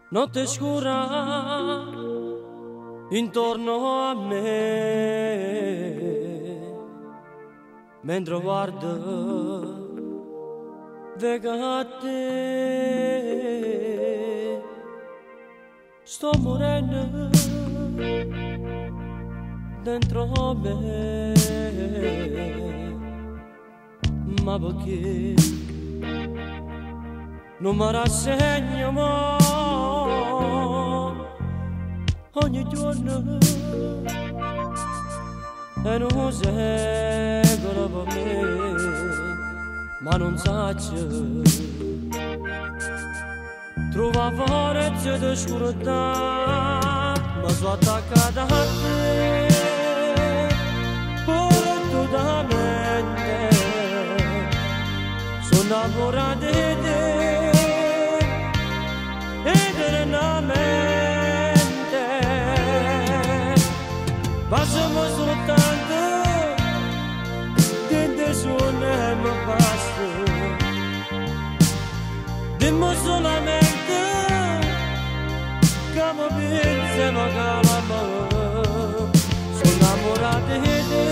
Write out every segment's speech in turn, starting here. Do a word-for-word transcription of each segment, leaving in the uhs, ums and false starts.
Notte scura intorno a me, mentre guardo vega a te, sto morendo dentro me, ma perché non mi rassegno mai, ogni giorno è un secolo per me, ma non saccio trova forza di scurtà, ma sono attaccata a te portutamente, sono innamorata di te eternamente, passiamo soltanto dentro suono e mi basta, dimmi solamente che mi pensi ma calma, sono innamorata di te,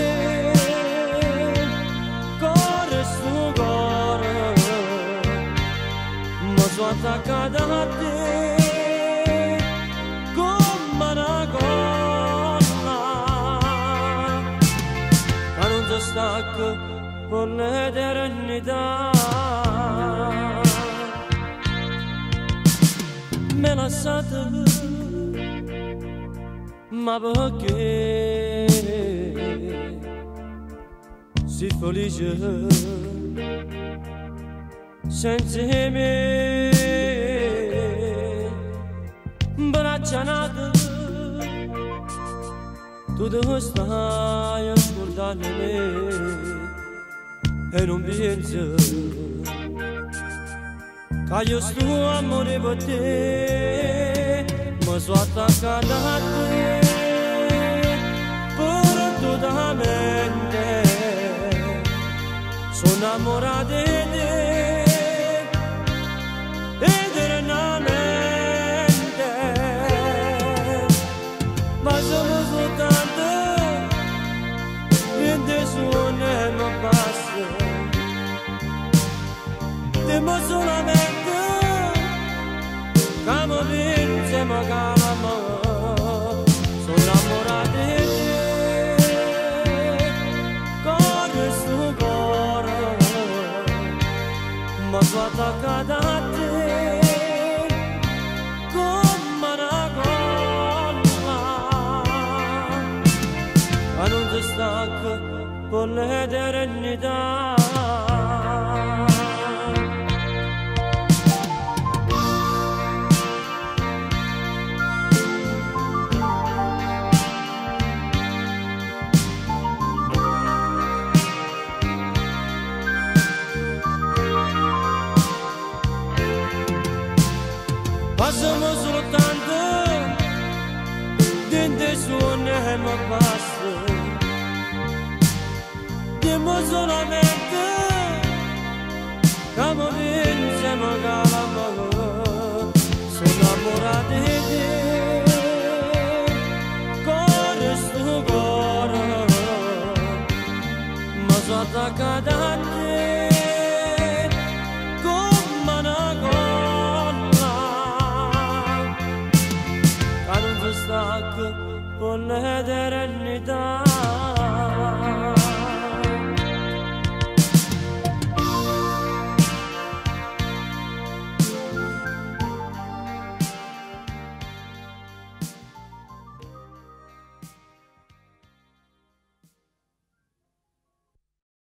cuore su cuore, ma sono attaccata a te come una colla, ma non ti stacco per l'eternità. Me lasciate, ma perché si felice senza me, braccia nate, tu dove stai a scordare me e non pensi che io sto amore per te, ma sono attaccata a te portutamente, sono innamorata di te eternamente, ma sono soltanto in te suono e mi basta, dimmi solamente che mi pensi ma calma, sono innamorata di te, cuore su cuore, ma sono attaccata a te come una colla, ma non ti stacco per l'eternità. Passiamo soltanto dentro suono e mi basta, dimmi solamente che mi pensi ma calma, sono innamorata di te, cuore su cuore, ma sono attaccata a te come una colla, stacco per l'eternità.